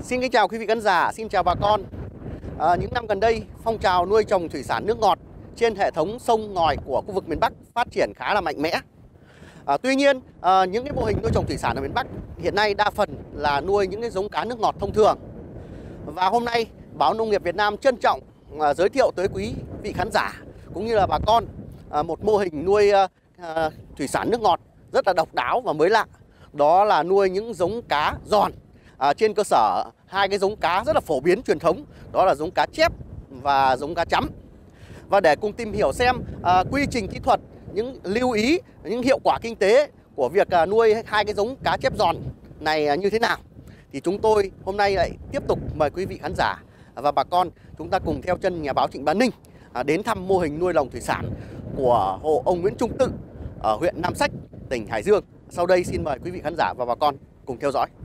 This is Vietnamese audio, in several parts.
Xin kính chào quý vị khán giả, xin chào bà con. Những năm gần đây, phong trào nuôi trồng thủy sản nước ngọt trên hệ thống sông ngòi của khu vực miền Bắc phát triển khá là mạnh mẽ. Tuy nhiên, những cái mô hình nuôi trồng thủy sản ở miền Bắc hiện nay đa phần là nuôi những cái giống cá nước ngọt thông thường. Và hôm nay, Báo Nông nghiệp Việt Nam trân trọng giới thiệu tới quý vị khán giả cũng như là bà con một mô hình nuôi thủy sản nước ngọt rất là độc đáo và mới lạ. Đó là nuôi những giống cá giòn trên cơ sở hai cái giống cá rất là phổ biến truyền thống, đó là giống cá chép và giống cá chấm. Và để cùng tìm hiểu xem quy trình kỹ thuật, những lưu ý, những hiệu quả kinh tế của việc nuôi hai cái giống cá chép giòn này như thế nào, thì chúng tôi hôm nay lại tiếp tục mời quý vị khán giả và bà con chúng ta cùng theo chân nhà báo Trịnh Bá Ninh đến thăm mô hình nuôi lồng thủy sản của hộ ông Nguyễn Trung Tự ở huyện Nam Sách, tỉnh Hải Dương. Sau đây xin mời quý vị khán giả và bà con cùng theo dõi.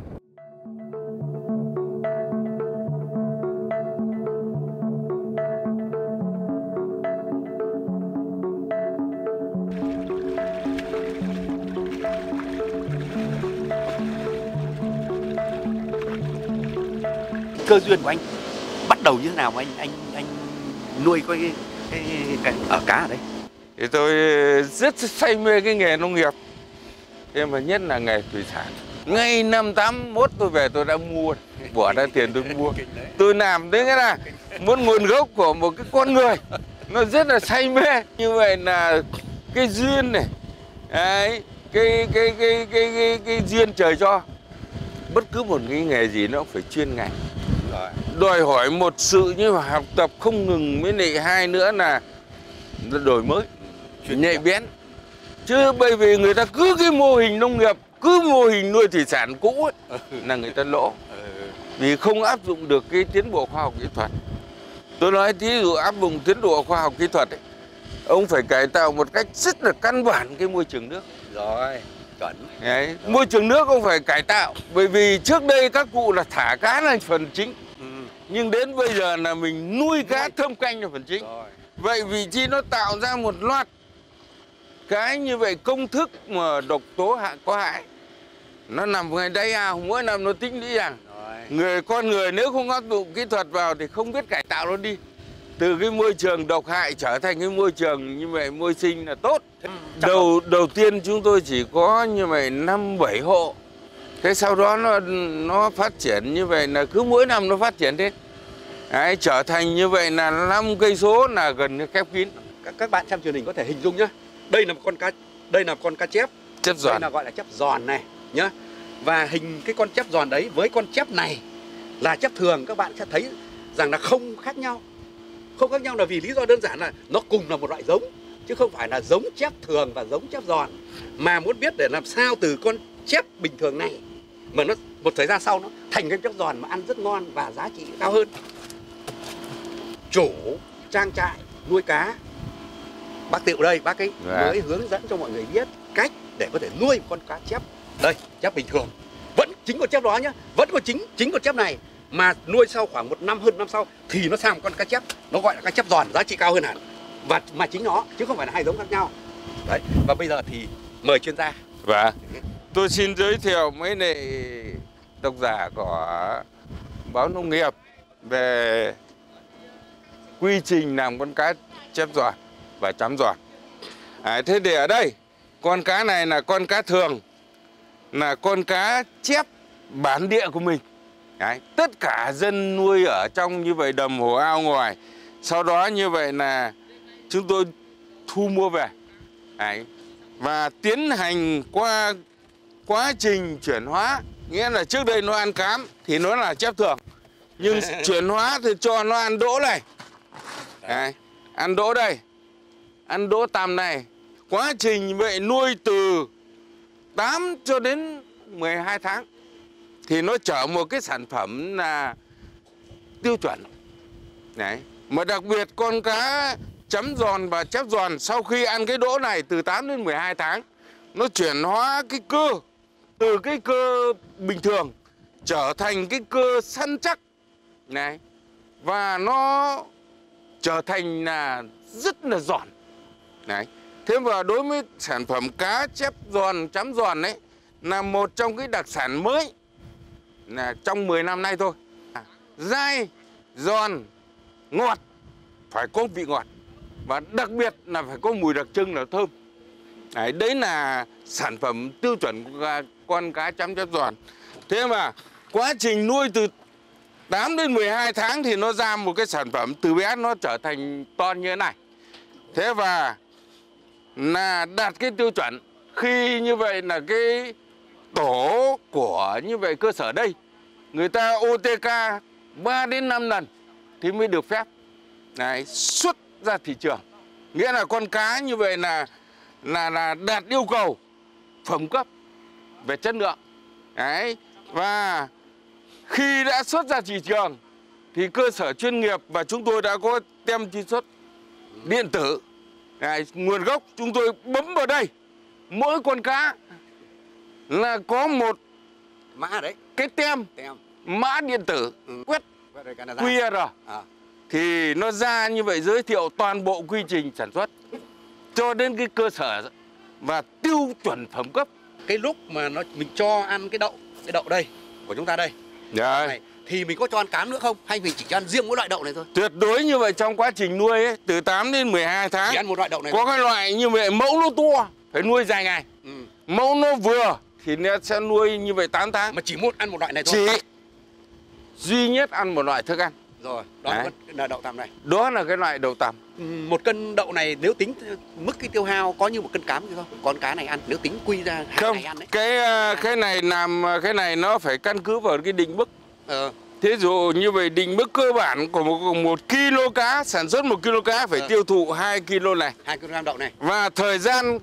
Cơ duyên của anh bắt đầu như thế nào mà anh nuôi cái ở cá ở đây? Thì tôi rất say mê cái nghề nông nghiệp, nhưng mà nhất là nghề thủy sản. Ngay năm 81 tôi về tôi đã mua, bỏ ra tiền tôi mua. Tôi làm đến cái là muốn nguồn gốc của một cái con người, nó rất là say mê. Như vậy là cái duyên này, đấy, cái duyên trời cho. Bất cứ một cái nghề gì nó cũng phải chuyên ngành, đòi hỏi một sự như học tập không ngừng, với lại hai nữa là đổi mới, nhạy bén. Chứ bởi vì người ta cứ cái mô hình nông nghiệp, cứ mô hình nuôi thủy sản cũ ấy, là người ta lỗ. Vì không áp dụng được cái tiến bộ khoa học kỹ thuật. Tôi nói thí dụ áp dụng tiến bộ khoa học kỹ thuật ấy, ông phải cải tạo một cách rất là căn bản cái môi trường nước. Rồi, chuẩn. Đấy, môi trường nước ông phải cải tạo. Bởi vì trước đây các cụ là thả cá là phần chính. Nhưng đến bây giờ là mình nuôi cá thâm canh là phần chính. Vậy vị trí nó tạo ra một loạt cái như vậy, công thức mà độc tố có hại nó nằm ngay đáy ao, mỗi năm nó tính lý rằng con người nếu không áp dụng kỹ thuật vào thì không biết cải tạo nó đi. Từ cái môi trường độc hại trở thành cái môi trường như vậy, môi sinh là tốt. Đầu tiên chúng tôi chỉ có như vậy 5-7 hộ. Thế sau đó nó phát triển như vậy là cứ mỗi năm nó phát triển thế. Đấy, trở thành như vậy là 5 cây số là gần khép kín. Các bạn xem truyền hình có thể hình dung nhá. Đây là một con cá chép giòn. Đây là gọi là chép giòn này nhá. Và hình cái con chép giòn đấy với con chép này là chép thường, các bạn sẽ thấy rằng là không khác nhau. Không khác nhau là vì lý do đơn giản là nó cùng là một loại giống, chứ không phải là giống chép thường và giống chép giòn. Mà muốn biết để làm sao từ con chép bình thường này mà nó một thời gian sau nó thành cái chép giòn mà ăn rất ngon và giá trị cao hơn. Chủ trang trại nuôi cá bác Tiệu đây, bác ấy mới hướng dẫn cho mọi người biết cách để có thể nuôi một con cá chép. Đây, chép bình thường, vẫn chính con chép đó nhá, vẫn có chính con chép này, mà nuôi sau khoảng một năm, hơn năm sau thì nó sang một con cá chép, nó gọi là cá chép giòn, giá trị cao hơn hẳn. Và mà chính nó, chứ không phải là hai giống khác nhau. Đấy, và bây giờ thì mời chuyên gia. Và tôi xin giới thiệu mấy này độc giả của Báo Nông nghiệp về quy trình làm con cá chép giòn và chấm giòn. Thế thì ở đây con cá này là con cá thường, là con cá chép bản địa của mình. Đấy, tất cả dân nuôi ở trong như vậy đầm hồ ao ngoài, sau đó như vậy là chúng tôi thu mua về. Đấy, và tiến hành qua quá trình chuyển hóa, nghĩa là trước đây nó ăn cám thì nó là chép thường, nhưng chuyển hóa thì cho nó ăn đỗ này. Đấy, ăn đỗ đây, ăn đỗ tằm này. Quá trình vậy nuôi từ 8 cho đến 12 tháng thì nó trở một cái sản phẩm là tiêu chuẩn. Đấy, mà đặc biệt con cá chấm giòn và chép giòn sau khi ăn cái đỗ này từ 8 đến 12 tháng, nó chuyển hóa cái cơ từ cái cơ bình thường trở thành cái cơ săn chắc này, và nó trở thành là rất là giòn. Đấy, thế và đối với sản phẩm cá chép giòn chấm giòn ấy là một trong cái đặc sản mới là trong 10 năm nay thôi. Dai, giòn, ngọt, phải có vị ngọt. Và đặc biệt là phải có mùi đặc trưng là thơm. Đấy là sản phẩm tiêu chuẩn của con cá chấm chép giòn. Thế mà quá trình nuôi từ 8 đến 12 tháng thì nó ra một cái sản phẩm từ bé nó trở thành to như thế này. Thế và là đạt cái tiêu chuẩn. Khi như vậy là cái tổ của như vậy cơ sở đây, người ta OTK 3 đến 5 lần thì mới được phép xuất ra thị trường. Nghĩa là con cá như vậy là đạt yêu cầu phẩm cấp về chất lượng. Đấy. Và khi đã xuất ra thị trường thì cơ sở chuyên nghiệp và chúng tôi đã có tem truy xuất điện tử. Đấy, nguồn gốc chúng tôi bấm vào đây. Mỗi con cá là có một mã đấy, cái tem mã điện tử quét QR. Thì nó ra như vậy giới thiệu toàn bộ quy trình sản xuất cho đến cái cơ sở và tiêu chuẩn phẩm cấp. Cái lúc mà mình cho ăn cái đậu đây của chúng ta đây này, thì mình có cho ăn cám nữa không? Hay mình chỉ cho ăn riêng mỗi loại đậu này thôi? Tuyệt đối như vậy. Trong quá trình nuôi ấy, từ 8 đến 12 tháng chỉ ăn một loại đậu này có cái loại như vậy mẫu nó to phải nuôi dài ngày. Mẫu nó vừa thì nó sẽ nuôi như vậy 8 tháng. Mà chỉ ăn một loại này thôi? Chỉ duy nhất ăn một loại thức ăn. Rồi, đó là đậu tằm này. Đó là cái loại đậu tằm. Một cân đậu này nếu tính mức cái tiêu hao có như một cân cám không? Con cá này ăn nếu tính quy ra không, ngày ăn đấy. Cái này nó phải căn cứ vào cái định mức. Thí dụ như vậy định mức cơ bản của một kg cá, sản xuất 1 kg cá phải tiêu thụ 2 kg này. 2 kg đậu này. Và thời gian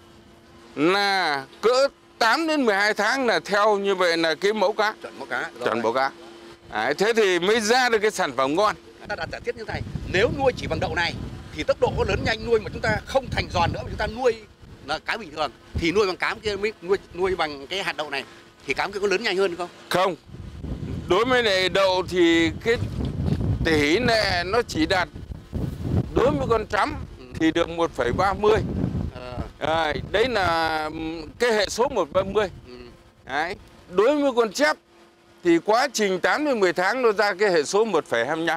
là cỡ 8 đến 12 tháng là theo như vậy là cái mẫu cá. Chuẩn mẫu cá. Chuẩn mẫu cá. Đấy, thế thì mới ra được cái sản phẩm ngon. Ta đặt giả thiết như thế này, nếu nuôi chỉ bằng đậu này thì tốc độ lớn nhanh nuôi mà chúng ta không thành giòn nữa mà chúng ta nuôi là cá bình thường thì nuôi bằng cám kia mới nuôi bằng cái hạt đậu này thì cám kia có lớn nhanh hơn không? Không. Đối với này đậu thì cái tỷ lệ nó chỉ đạt đối với con trắm thì được 1,30. Đấy là cái hệ số 1,30. Đấy. Đối với con chép thì quá trình 8 đến 10 tháng nó ra cái hệ số 1,25.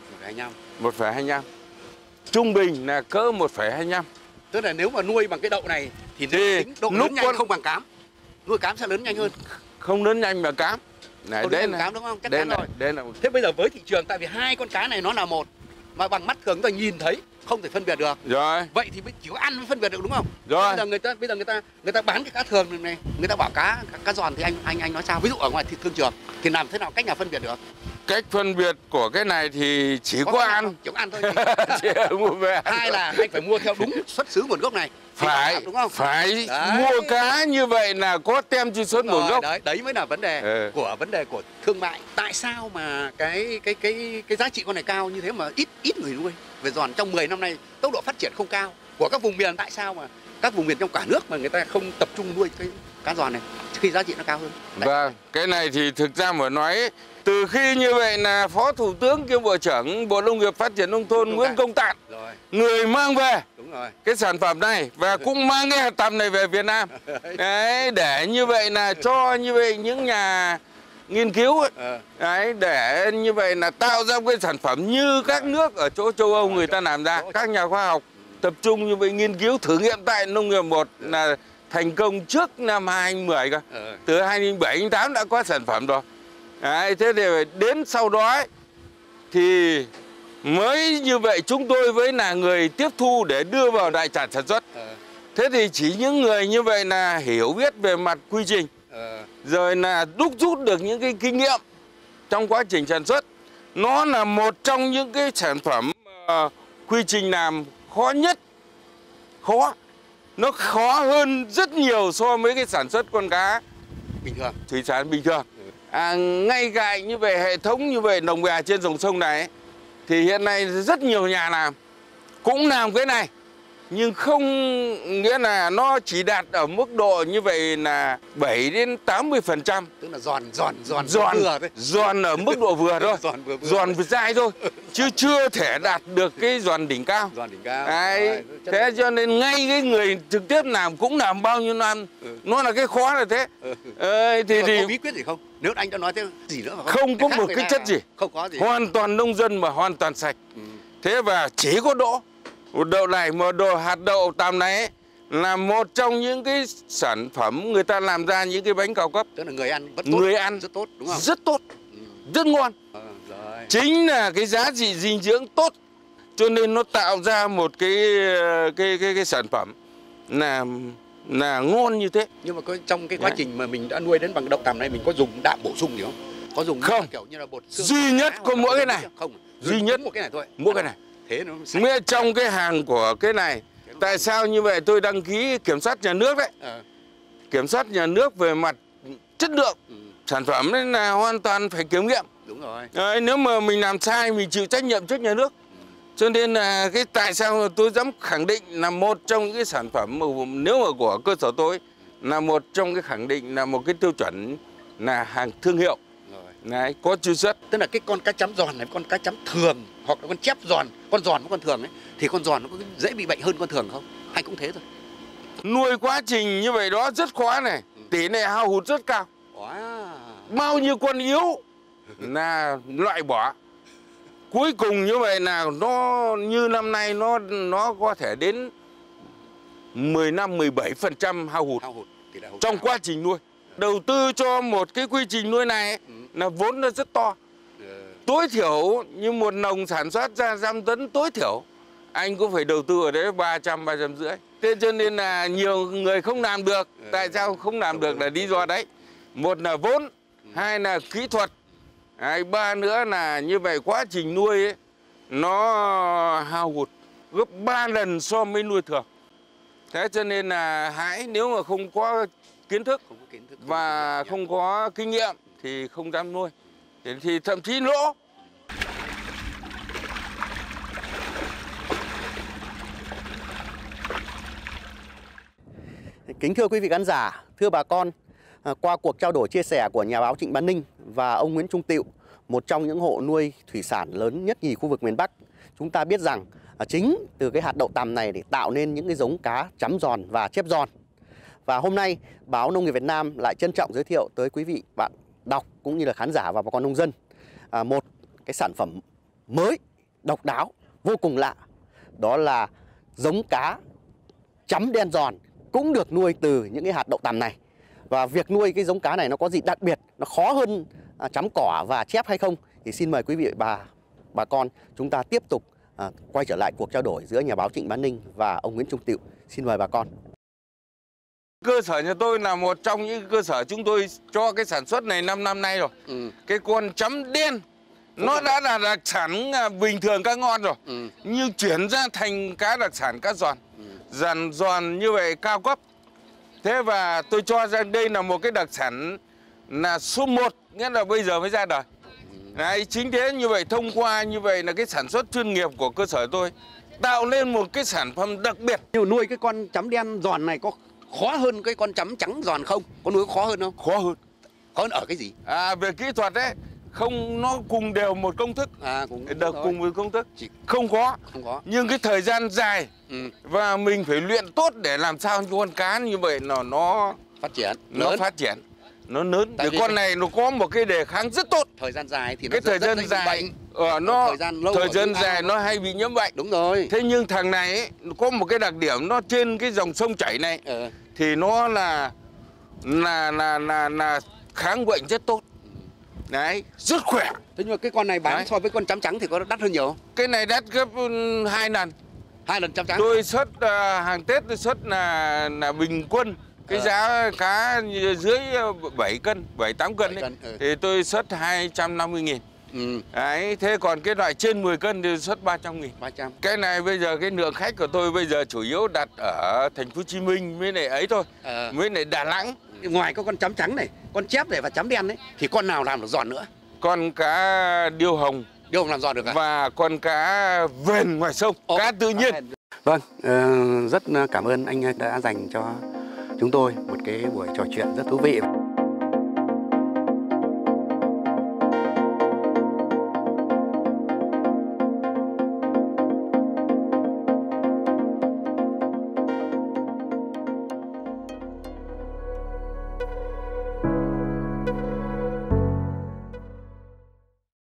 1,25. Trung bình là cỡ 1,25. Tức là nếu mà nuôi bằng cái đậu này thì tính độ lớn nhanh không bằng cám. Nuôi cám sẽ lớn nhanh hơn. Không lớn nhanh bằng cám. Này, đấy là cám đúng không? Chắc chắn rồi. Thế bây giờ với thị trường, tại vì hai con cá này nó là một mà bằng mắt thường chúng ta nhìn thấy không thể phân biệt được. Rồi. Vậy thì chỉ có ăn mới phân biệt được đúng không? Rồi. Bây giờ người ta bán cái cá thường này, người ta bảo cá giòn thì anh nói sao? Ví dụ ở ngoài thương trường thì làm thế nào cách nào phân biệt được? Cách phân biệt của cái này thì chỉ có ăn. Chỉ có ăn thôi. Mua về. Hai là anh phải mua theo đúng xuất xứ nguồn gốc này. Phải, đúng không? Phải mua cá như vậy là có tem truy xuất nguồn gốc. Đấy mới là vấn đề của thương mại. Tại sao mà cái giá trị con này cao như thế mà ít người nuôi? Về giòn trong 10 năm nay tốc độ phát triển không cao của các vùng miền, tại sao mà các vùng miền trong cả nước mà người ta không tập trung nuôi cái cá giòn này khi giá trị nó cao hơn? Vâng, cái này thì thực ra mà nói từ khi như vậy là Phó Thủ tướng kiêm Bộ trưởng Bộ Nông nghiệp Phát triển Nông thôn Nguyễn Công Tạn người mang về cái sản phẩm này và cũng mang cái hạt tằm này về Việt Nam. Đấy, để như vậy là cho như vậy những nhà nghiên cứu ấy, đấy, để như vậy là tạo ra cái sản phẩm như các nước ở chỗ châu Âu người ta làm ra. Các nhà khoa học tập trung như vậy nghiên cứu thử nghiệm tại Nông nghiệp 1 là thành công trước năm 2010 cơ. Từ 2007 2008 đã có sản phẩm rồi. Đấy, thế thì đến sau đó ấy, thì mới như vậy chúng tôi với là người tiếp thu để đưa vào đại trà sản xuất. Thế thì chỉ những người như vậy là hiểu biết về mặt quy trình, rồi là đúc rút được những cái kinh nghiệm trong quá trình sản xuất. Nó là một trong những cái sản phẩm quy trình làm khó nhất. Nó khó hơn rất nhiều so với cái sản xuất con cá bình thường, thủy sản bình thường. Ngay cạnh như vậy hệ thống như vậy lồng bè trên dòng sông này ấy, thì hiện nay rất nhiều nhà làm cũng làm cái này nhưng không nghĩa là nó chỉ đạt ở mức độ như vậy là 7 đến 80%. Tức là giòn vừa thôi. Giòn ở mức độ vừa thôi. Giòn vừa dai thôi. Chứ chưa thể đạt được cái giòn đỉnh cao. Giòn đỉnh cao. Đấy. Thế cho nên ngay cái người trực tiếp làm cũng làm bao nhiêu năm. Nó là cái khó là thế. Thì có bí quyết gì không? Nếu anh đã nói thế gì nữa mà không có một cái chất gì. Không có gì. Hoàn toàn nông dân mà hoàn toàn sạch. Thế và chỉ có đậu này, mà hạt đậu tằm này ấy, là một trong những cái sản phẩm người ta làm ra những cái bánh cao cấp. Tức là người ăn vẫn tốt. Người ăn rất tốt đúng không? Rất tốt, rất ngon. Rồi. Chính là cái giá trị dinh dưỡng tốt, cho nên nó tạo ra một cái sản phẩm là ngon như thế. Nhưng mà trong cái quá trình mà mình đã nuôi đến bằng đậu tằm này, mình có dùng đạm bổ sung gì không? Có dùng không? Kiểu như là bột xương duy nhất có mỗi cái này. Không, duy nhất một cái này thôi. Mỗi cái này. Thế nó nghĩa trong cái hàng của cái này. Tại sao như vậy? Tôi đăng ký kiểm soát nhà nước đấy. Kiểm soát nhà nước về mặt chất lượng sản phẩm nên là hoàn toàn phải kiểm nghiệm. Đúng rồi. Đấy, nếu mà mình làm sai mình chịu trách nhiệm trước nhà nước. Cho nên là cái tại sao tôi dám khẳng định là một trong những cái sản phẩm nếu mà của cơ sở tôi là một trong cái khẳng định là một cái tiêu chuẩn là hàng thương hiệu. Đấy, có truy xuất. Tức là cái con cá chấm giòn này, con cá chấm thường hoặc là con chép giòn, con giòn với con thường ấy, thì con giòn nó có dễ bị bệnh hơn con thường không? Hay cũng thế thôi? Nuôi quá trình như vậy đó rất khó này, tỷ lệ hao hụt rất cao. Bao nhiêu con yếu là loại bỏ. Cuối cùng như vậy là nó như năm nay nó có thể đến 15-17% hao hụt trong quá trình nuôi. Đầu tư cho một cái quy trình nuôi này là vốn nó rất to. Tối thiểu như một lồng sản xuất ra 100 tấn tối thiểu anh cũng phải đầu tư ở đấy 300-350. Thế cho nên là nhiều người không làm được. Tại sao không làm được là lý do đấy. Một là vốn, hai là kỹ thuật, ba nữa là như vậy quá trình nuôi ấy, nó hao hụt gấp 3 lần so với nuôi thường. Thế cho nên là nếu mà không có kiến thức và không có kinh nghiệm thì không dám nuôi, thì thậm chí lỗ. Kính thưa quý vị khán giả, thưa bà con, qua cuộc trao đổi chia sẻ của nhà báo Trịnh Bá Ninh và ông Nguyễn Trung Tịu, một trong những hộ nuôi thủy sản lớn nhất nhì khu vực miền Bắc, chúng ta biết rằng chính từ cái hạt đậu tằm này để tạo nên những cái giống cá chấm giòn và chép giòn. Và hôm nay, báo Nông nghiệp Việt Nam lại trân trọng giới thiệu tới quý vị bạn đọc cũng như là khán giả và bà con nông dân một cái sản phẩm mới, độc đáo, vô cùng lạ. Đó là giống cá chấm đen giòn cũng được nuôi từ những cái hạt đậu tằm này. Và việc nuôi cái giống cá này nó có gì đặc biệt, nó khó hơn chấm cỏ và chép hay không? Thì xin mời quý vị bà con chúng ta tiếp tục quay trở lại cuộc trao đổi giữa nhà báo Trịnh Bá Ninh và ông Nguyễn Trung Tịu. Xin mời bà con. Cơ sở nhà tôi là một trong những cơ sở chúng tôi cho cái sản xuất này 5 năm nay rồi. Cái con chấm đen nó đã là đặc sản bình thường cá ngon rồi. Nhưng chuyển ra thành cá đặc sản cá giòn. Giòn như vậy cao cấp. Thế và tôi cho rằng đây là một cái đặc sản là số 1, nghĩa là bây giờ mới ra đời. Đấy, chính thế như vậy, thông qua như vậy là cái sản xuất chuyên nghiệp của cơ sở tôi tạo nên một cái sản phẩm đặc biệt. Nhưng nuôi cái con chấm đen giòn này có khó hơn cái con chấm trắng giòn không? Có nuôi có khó hơn không? Khó hơn. Khó hơn ở cái gì? Về kỹ thuật đấy, không, nó cùng đều một công thức. Cùng với công thức. Không có. Nhưng cái thời gian dài và mình phải luyện tốt để làm sao cho con cá như vậy nó phát triển. Nó lớn. Để con này nó có một cái đề kháng rất tốt. Thời gian dài thì cái thời gian dài thời gian dài nó hay bị nhiễm bệnh. Đúng rồi. Thế nhưng thằng này ấy, nó có một cái đặc điểm, nó trên cái dòng sông chảy này thì nó là kháng bệnh rất tốt. Đấy, rất khỏe. Thế nhưng mà cái con này bán so với con chấm trắng thì có đắt hơn nhiều không? Cái này đắt gấp 2 lần. 2 lần chấm trắng. Tôi xuất hàng Tết tôi xuất là bình quân cái giá cá dưới 7 cân, 7-8 cân ấy, thì tôi xuất 250.000. Đấy, thế còn cái loại trên 10 cân thì xuất 300.000. Cái này bây giờ cái lượng khách của tôi bây giờ chủ yếu đặt ở thành phố Hồ Chí Minh với lại ấy thôi, với lại Đà Nẵng. Ngoài có con chấm trắng này, con chép này và chấm đen ấy thì con nào làm được giòn nữa? Con cá điêu hồng. Điêu hồng làm giòn được à? Và con cá vền ngoài sông, cá tự nhiên. Vâng, rất cảm ơn anh đã dành cho chúng tôi một cái buổi trò chuyện rất thú vị.